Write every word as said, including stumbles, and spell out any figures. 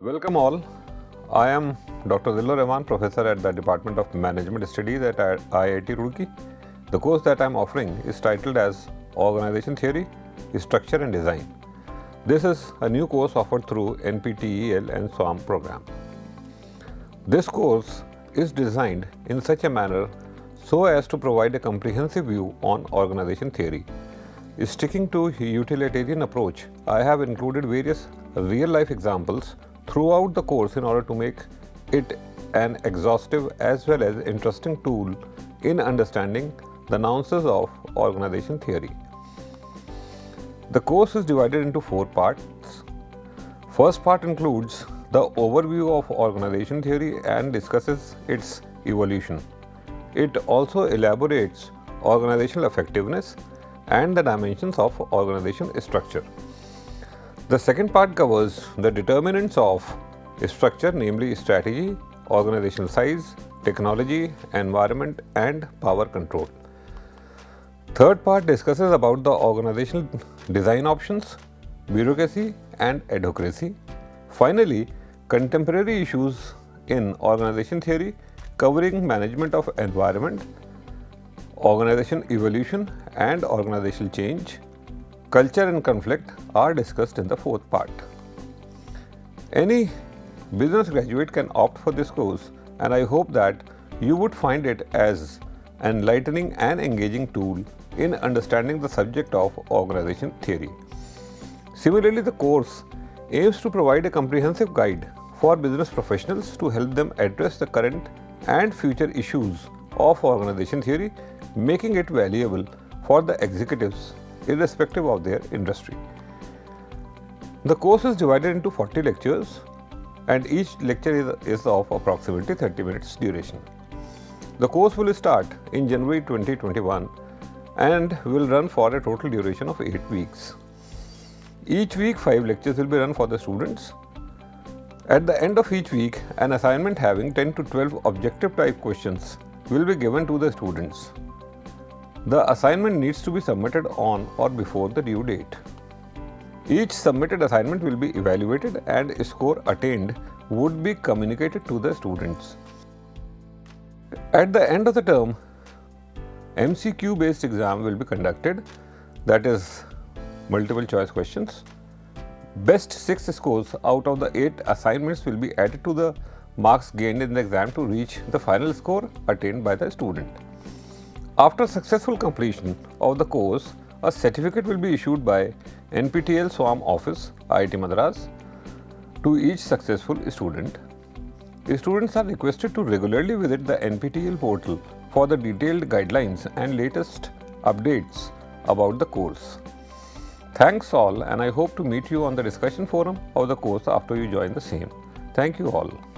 Welcome all. I am Doctor Zillur Rahman, Professor at the Department of Management Studies at I I T Roorkee. The course that I am offering is titled as Organization Theory, Structure and Design. This is a new course offered through N P T E L and SWAM program. This course is designed in such a manner so as to provide a comprehensive view on organization theory. Sticking to utilitarian approach, I have included various real-life examples throughout the course in order to make it an exhaustive as well as interesting tool in understanding the nuances of organization theory. The course is divided into four parts. First part includes the overview of organization theory and discusses its evolution. It also elaborates organizational effectiveness and the dimensions of organization structure. The second part covers the determinants of structure, namely strategy, organizational size, technology, environment, and power control. Third part discusses about the organizational design options, bureaucracy, and advocacy. Finally, contemporary issues in organization theory covering management of environment, organization evolution and organizational change, culture and conflict are discussed in the fourth part. Any business graduate can opt for this course, and I hope that you would find it as an enlightening and engaging tool in understanding the subject of organization theory. Similarly, the course aims to provide a comprehensive guide for business professionals to help them address the current and future issues of organization theory, making it valuable for the executives irrespective of their industry. The course is divided into forty lectures and each lecture is, is of approximately thirty minutes duration. The course will start in January twenty twenty-one and will run for a total duration of eight weeks. Each week five lectures will be run for the students. At the end of each week, an assignment having ten to twelve objective type questions will be given to the students. The assignment needs to be submitted on or before the due date. Each submitted assignment will be evaluated and a score attained would be communicated to the students. At the end of the term, M C Q based exam will be conducted, that is multiple choice questions. Best six scores out of the eight assignments will be added to the marks gained in the exam to reach the final score attained by the student. After successful completion of the course, a certificate will be issued by N P T E L SWAM office, I I T Madras, to each successful student. The students are requested to regularly visit the N P T E L portal for the detailed guidelines and latest updates about the course. Thanks all, and I hope to meet you on the discussion forum of the course after you join the same. Thank you all.